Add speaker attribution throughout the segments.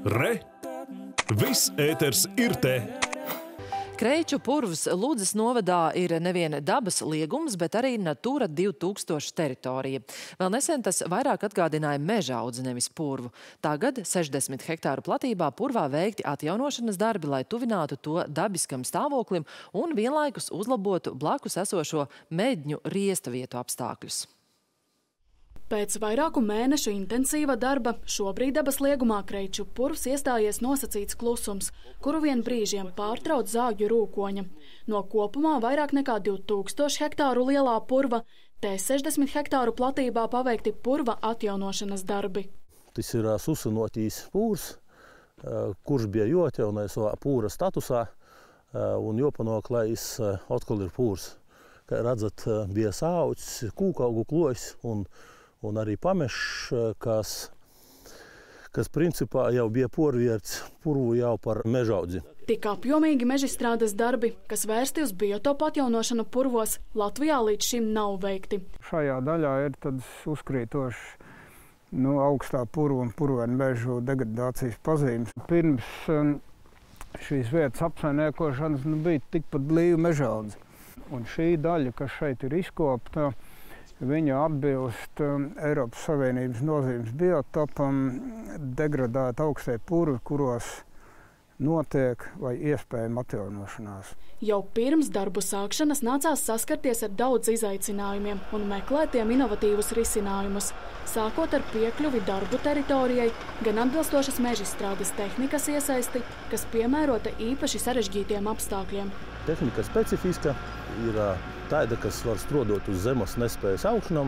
Speaker 1: Re! Viss ēters ir te!
Speaker 2: Kreiču purvs Ludzas novadā ir nevien dabas liegums, bet arī Natura 2000 teritorija. Vēl nesen tas vairāk atgādināja mežaudzi, nevis purvu. Tagad 60 hektāru platībā purvā veikti atjaunošanas darbi, lai tuvinātu to dabiskam stāvoklim un vienlaikus uzlabotu blakus esošo medņu riesta vietu apstākļus.
Speaker 3: Pēc vairāku mēnešu intensīva darba šobrīd dabas liegumā Kreiču purvs iestājies nosacīts klusums, kuru vien brīžiem pārtrauc zāģu rūkoņa. No kopumā vairāk nekā 2000 hektāru lielā purva, te 60 hektāru platībā paveikti purva atjaunošanas darbi.
Speaker 4: Tas ir susinotīs pūrs, kurš bija jāatjaunē savā pūra statusā un jāpanāk, lai atkal ir pūrs. Kā redzat, bija saucis, kūkaugu klojs un arī pamešs, kas principā jau bija porvērts purvu jau par mežaudzi.
Speaker 3: Tik apjomīgi mežstrādes darbi, kas vērsti uz biotopu atjaunošanu purvos, Latvijā līdz šim nav veikti.
Speaker 5: Šajā daļā ir tāds uzkrītošs augstā purvu un purvenu mežu degradācijas pazīmes. Pirms šīs vietas apsaimniekošanas bija tikpat blīva mežaudze. Un šī daļa, kas šeit ir izkopta, viņa atbilst Eiropas Savienības nozīmes biotopam degradēt augstie purvi, kuros notiek vai iespējama atjaunošanās.
Speaker 3: Jau pirms darbu sākšanas nācās saskarties ar daudz izaicinājumiem un meklētiem inovatīvus risinājumus, sākot ar piekļuvi darbu teritorijai, gan atbilstošas mežstrādes tehnikas iesaisti, kas piemērota īpaši sarežģītiem apstākļiem.
Speaker 4: Tehnika specifiska ir tāda, kas var strādāt uz zemes nespējas augšanām.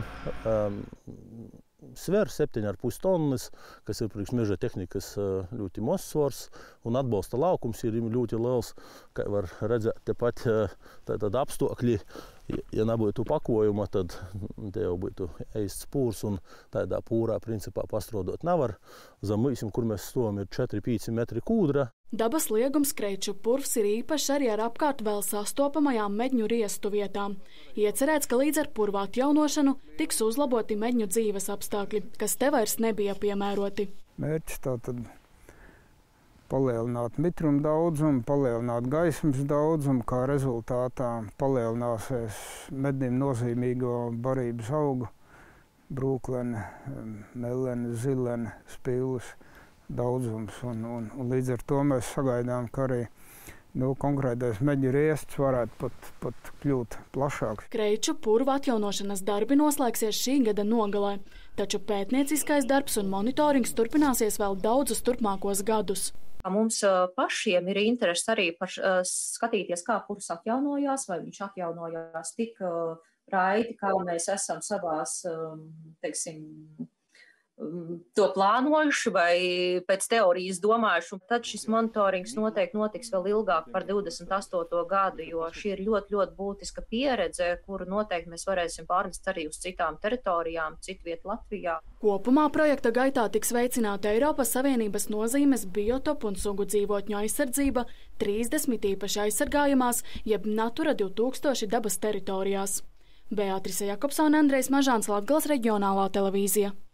Speaker 4: Sver 7,5 tonnas, kas ir priekš meža tehnikas ļoti mazs svars, un atbalsta laukums ir ļoti liels. Kā var redzēt, tepat tātad apstākļi, ja nebūtu pakojuma, tad te jau būtu eists pūrs, un tādā pūrā principā pastrādāt nevar. Zem mīsim, kur mēs stāvam, ir 4-5 metri kūdra.
Speaker 3: Dabas liegums Kreiču purvs ir īpašs arī ar apkārt vēl sastopamajām medņu riestu vietām. Iecerēts, ka līdz ar purva atjaunošanu tiks uzlaboti medņu dzīves apstākļi, kas te vairs nebija piemēroti.
Speaker 5: Mērķis tātad palielināt mitrumu daudzumu, palielināt gaismas daudzumu, kā rezultātā palielināsies mednim nozīmīgo barības augu, brūklene, melene, zilene, spilles daudzums. Un līdz ar to mēs sagaidām, ka arī konkrētais medņu riests varētu pat kļūt plašāks.
Speaker 3: Kreiču purva atjaunošanas darbi noslēgsies šī gada nogalē, taču pētnieciskais darbs un monitorings turpināsies vēl daudzus turpmākos gadus.
Speaker 6: Mums pašiem ir interesi arī skatīties, kā purvs atjaunojās, vai viņš atjaunojās tik raiti, kā mēs esam savās, to plānojuši vai pēc teorijas domājuši. Tad šis monitorings noteikti notiks vēl ilgāk par 28. gadu, jo šī ir ļoti būtiska pieredze, kuru noteikti mēs varēsim pārnest arī uz citām teritorijām, citviet Latvijā.
Speaker 3: Kopumā projekta gaitā tiks veicināta Eiropas Savienības nozīmes biotopu un sugu dzīvotņu aizsardzība 30 īpaši aizsargājamās, jeb Natura 2000 dabas teritorijās. Beatrice Jakobsone, Andrejs Mažāns, Latgales reģionālā televīzija.